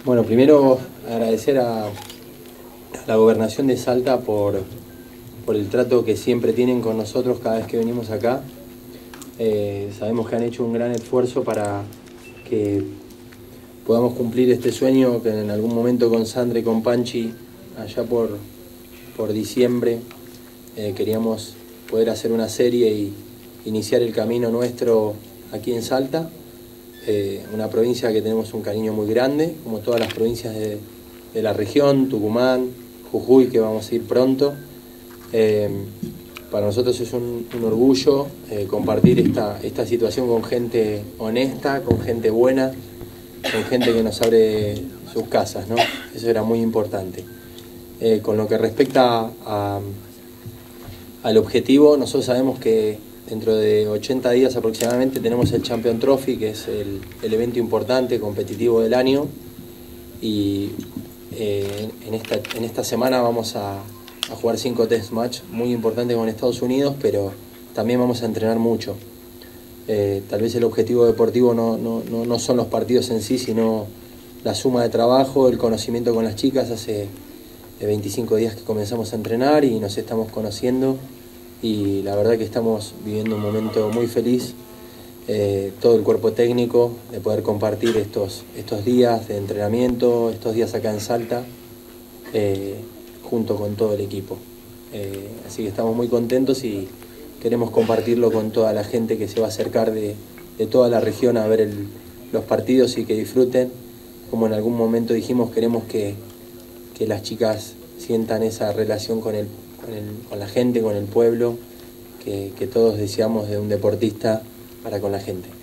Bueno, primero agradecer a la Gobernación de Salta por el trato que siempre tienen con nosotros cada vez que venimos acá. Sabemos que han hecho un gran esfuerzo para que podamos cumplir este sueño que en algún momento con Sandra y con Panchi, allá por diciembre, queríamos poder hacer una serie y iniciar el camino nuestro aquí en Salta. Una provincia que tenemos un cariño muy grande, como todas las provincias de la región, Tucumán, Jujuy, que vamos a ir pronto. Para nosotros es un orgullo compartir esta situación con gente honesta, con gente buena, con gente que nos abre sus casas, ¿no? Eso era muy importante. Con lo que respecta al objetivo, nosotros sabemos que dentro de 80 días aproximadamente tenemos el Champion Trophy, que es el evento importante, competitivo del año, y en esta semana vamos a jugar 5 test match muy importantes con Estados Unidos, pero también vamos a entrenar mucho. Tal vez el objetivo deportivo no son los partidos en sí, sino la suma de trabajo, el conocimiento con las chicas. Hace 25 días que comenzamos a entrenar y nos estamos conociendo, y la verdad que estamos viviendo un momento muy feliz, todo el cuerpo técnico, de poder compartir estos días de entrenamiento, estos días acá en Salta, junto con todo el equipo. Así que estamos muy contentos y queremos compartirlo con toda la gente que se va a acercar de toda la región a ver los partidos y que disfruten. Como en algún momento dijimos, queremos que las chicas sientan esa relación con la gente, con el pueblo, que todos deseamos de un deportista para con la gente.